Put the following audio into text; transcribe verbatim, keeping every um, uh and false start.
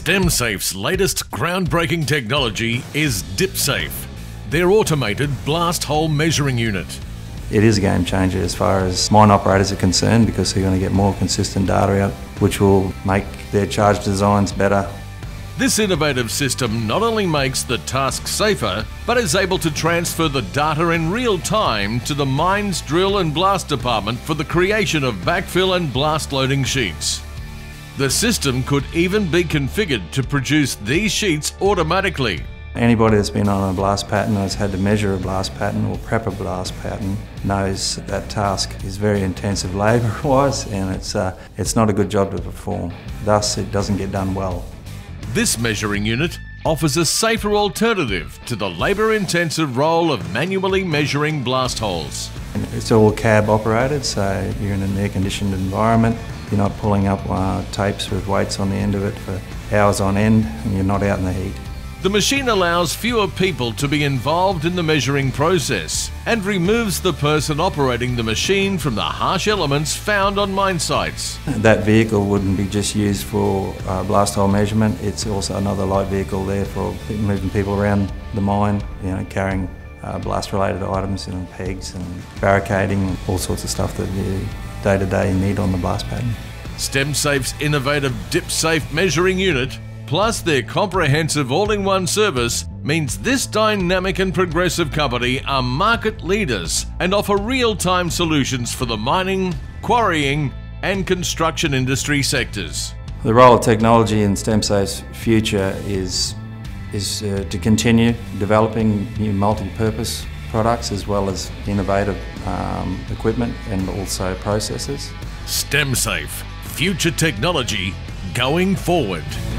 StemSafe's latest groundbreaking technology is Dipsafe, their automated blast hole measuring unit. It is a game changer as far as mine operators are concerned, because they're going to get more consistent data out, which will make their charge designs better. This innovative system not only makes the task safer, but is able to transfer the data in real time to the mine's drill and blast department for the creation of backfill and blast loading sheets. The system could even be configured to produce these sheets automatically. Anybody that's been on a blast pattern or has had to measure a blast pattern or prep a blast pattern knows that task is very intensive labour-wise, and it's, uh, it's not a good job to perform. Thus, it doesn't get done well. This measuring unit offers a safer alternative to the labour-intensive role of manually measuring blast holes. It's all cab operated, so you're in an air-conditioned environment. You're not pulling up uh, tapes with weights on the end of it for hours on end, and you're not out in the heat. The machine allows fewer people to be involved in the measuring process and removes the person operating the machine from the harsh elements found on mine sites. That vehicle wouldn't be just used for uh, blast hole measurement. It's also another light vehicle there for moving people around the mine, you know, carrying uh, blast-related items and pegs and barricading, all sorts of stuff that you day-to-day need on the blast pattern. StemSafe's innovative Dipsafe measuring unit plus their comprehensive all-in-one service means this dynamic and progressive company are market leaders and offer real-time solutions for the mining, quarrying and construction industry sectors. The role of technology in StemSafe's future is, is uh, to continue developing new multi-purpose products as well as innovative um, equipment and also processes. StemSafe, future technology going forward.